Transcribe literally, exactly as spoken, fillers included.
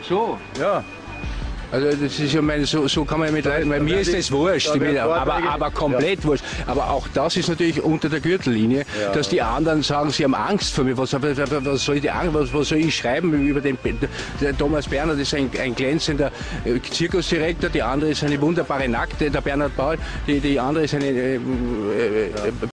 so. Ja. Also das ist ja mein, so, so kann man ja mit Leuten, weil mir ist das wurscht, da werden aber, Vorträge- aber komplett wurscht. Aber auch das ist natürlich unter der Gürtellinie, Ja. dass die anderen sagen, sie haben Angst vor mir. Was, was, was soll die Angst, was, was soll ich schreiben über den der Thomas Bernhard ist ein, ein glänzender äh, Zirkusdirektor, die andere ist eine wunderbare Nackte, der Bernhard Paul, die, die andere ist eine äh, äh,